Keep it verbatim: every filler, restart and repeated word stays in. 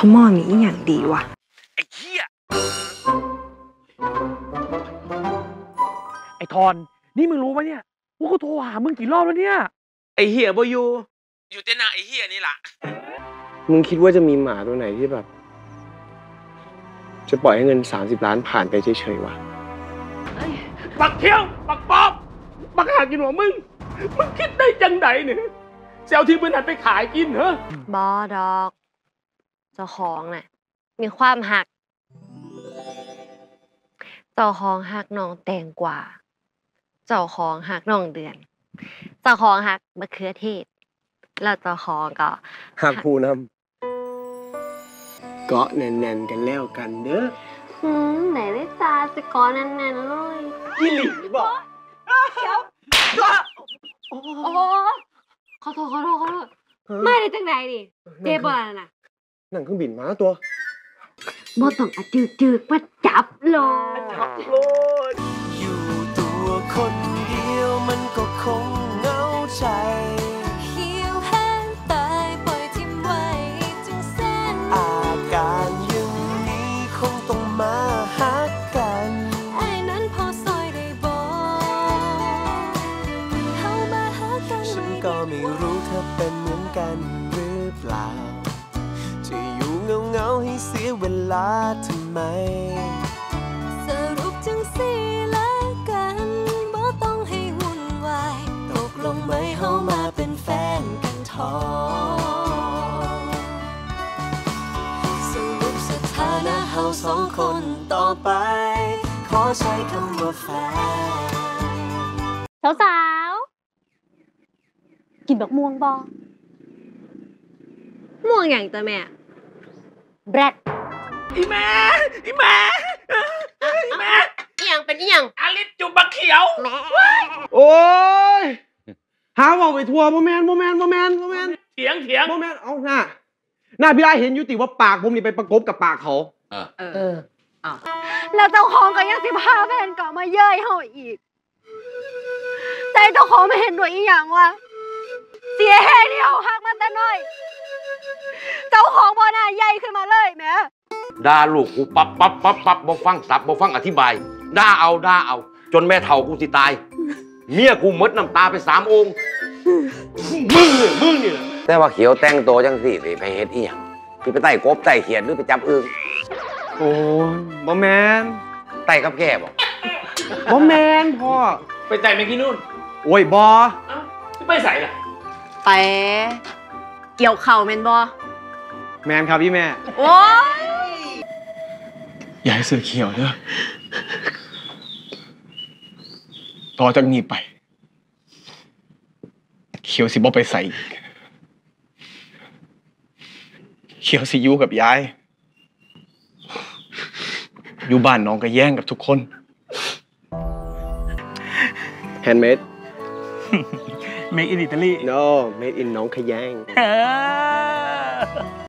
พี่หม้อมีอีหยังดีวะไอ้เหี้ยไอ้ทอนนี่มึงรู้ปะเนี่ยว่ากูโทรหามึงกี่รอบแล้วเนี่ยไอ้เหี้ยบ่อยู่อยู่แต่หน้าไอ้เหี้ยนี่ล่ะมึงคิดว่าจะมีหมาตัวไหนที่แบบจะปล่อยให้เงินสามสิบล้านผ่านไปเฉยๆวะบักเที่ยวบักป๊อบบักหากินหัวมึงมึงคิดได้จังไหนเนี่ยเซลที่มึงหันไปขายกินเหรอบอดอกเจ้าของน่ะมีความหักเจ้าของหักน้องแตงกวาเจ้าของหักน้องเดือนเจ้าของหักมะเขือเทศแล้วเจ้าของก็หักผู้นำเกาะแน่นๆกันแล้วกันเด้อหืมไหนได้จ้าจะเกาะแน่นๆเลยอีหลีบอกเดี๋ยวโอ้ขอโทษขอโทษขอโทษไม่ได้จังไหนดิเจ็บอะไรน่ะนั่งเครื่องบินมาตัวบ่ต้องอะจืดจืดมาจับโลจับโลอยู่ตัวคนเดียวมันก็คงเหงาใจเหี่ยวแห้งตายปล่อยทิ้งไว้จึงเส้นอาการอย่างนี้คงต้องมาหักกันไอ้นั้นพอซอยได้บอกเข้ามาหากันฉันก็ไม่รู้เธอเป็นเหมือนกันหรือเปล่าจะอยู่เงาๆให้เสียเวลาทำไมสรุปจังสิละกันบ่ต้องให้วุ่นวายตกลงไหมเฮามาเป็นแฟนกันทอสรุปสถานะเฮาสองคนต่อไปขอใช้คำว่าแฟนสาวๆกินบักม่วงบ่ม่วงอย่างตัวแม่แบรดอีแม่อีแม่อีแม่อีหยังเป็นอีหยังอาลิสจุบักเขียวโอ้ยหาบอกไปทัวร์โมแมนโมแมนโมแมนโมแมนเถียงเถียงโมแมนเอาหน้าหน้าพี่ไอ้เห็นยุติว่าปากผมนี่ไปประกบกับปากเขาเออเอออ้าวแล้วเจ้าของก็ยังสิพาแฟนเก่ามาเย้ยเฮาอีกใจเจ้าของไม่เห็นด้วยอีหยังวะเสียแห้งที่เฮาฮักมาแต่น้อยเจ้าของบ่น่าใหญ่ขึ้นมาเลยแม่ด่าลูกกูปั๊บปั๊บปั๊บปั๊บบ่ฟังสับบ่ฟังอธิบายด่าเอาด่าเอาจนแม่เฒ่ากูสิตายเมียกูหมดน้ำตาไปสามองค์มึงเนี่ยมึงนี่แหละแต่ว่าเขียวแต่งตัวจังสิไปเฮ็ดอีหยังพี่ไปไต่กบไต่เขียดหรือไปจับอึ่งโอ้ยบ่แมนไต่กับแก่บ่บ่แมนพ่อไปไต่แมงกี้นู่นโอ้ยบ่เอ้าไปใส่ล่ะไปเกี่ยวเข่าแมนบ่แมนครับพี่แม่โอ้ยอย่าให้เสือเขียวเด้อต่อจากนี้ไปเขียวสิบ่ไปใส่เขียวสิอยู่กับยายอยู่บ้านน้องก็แย่งกับทุกคนแฮนด์เมด Made in Italy no made in น้องขยง